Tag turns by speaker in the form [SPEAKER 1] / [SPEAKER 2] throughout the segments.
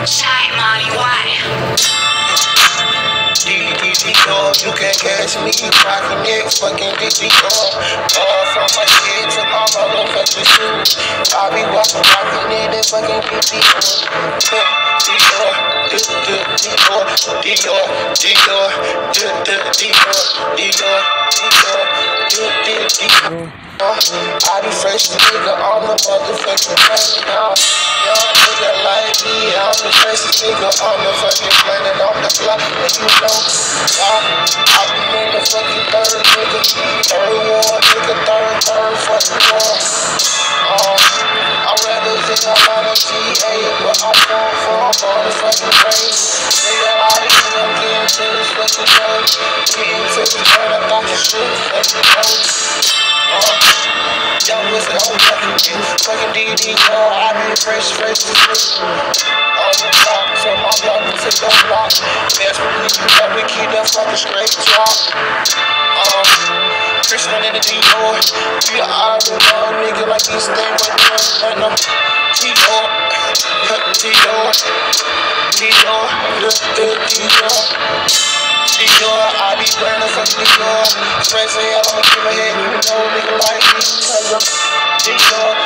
[SPEAKER 1] Shine money, why?
[SPEAKER 2] Dior, you can't catch me rockin' it, fucking Dior. From my head to my motherfucking shoes, I be walking rockin' it and fucking Dior. I be fresh nigga on the motherfucking planet. Young nigga like me, I'm the freshest nigga on the fucking planet. On the block, and you know, I be in the fucking third nigga, third war, nigga, third fucking war. I'd rather think I'm on a GA, but I'm going for a motherfucking race. Nigga, I am getting to this fucking game. Getting to this point, I thought you should fucking know. Young was on fucking DDR, I be fresh as this. On the block, from my block to the block. Best believe you got me keep that fucking straight drop. Christian in the Dior, be the iron nigga like this thing right now. Dior, I be burning for Dior. Fresh hell, I'ma keep my head, you know, nigga like me. Cause I'm Dior.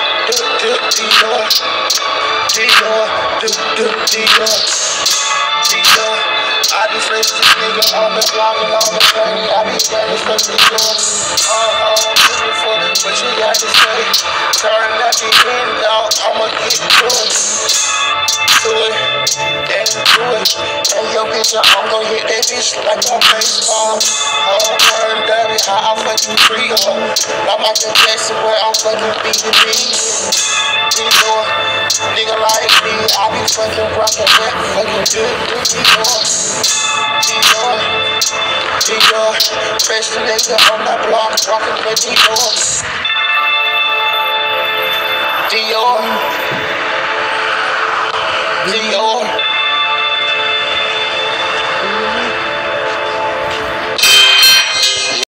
[SPEAKER 2] I be fresh as nigga on the block and on the planet. I be burning for Dior. Beautiful, what you got to say? Turn that shit in, dog, I'ma get to it. And yo, bitch, I'm gon' hit that bitch like a baseball. Word, daddy, how I fucking free her. Like Michael Jackson, where I'm fucking beating me. Dior, nigga like me, I be fucking rockin' that fucking good. Dior, fresh nigga on that block, rockin' that Dior.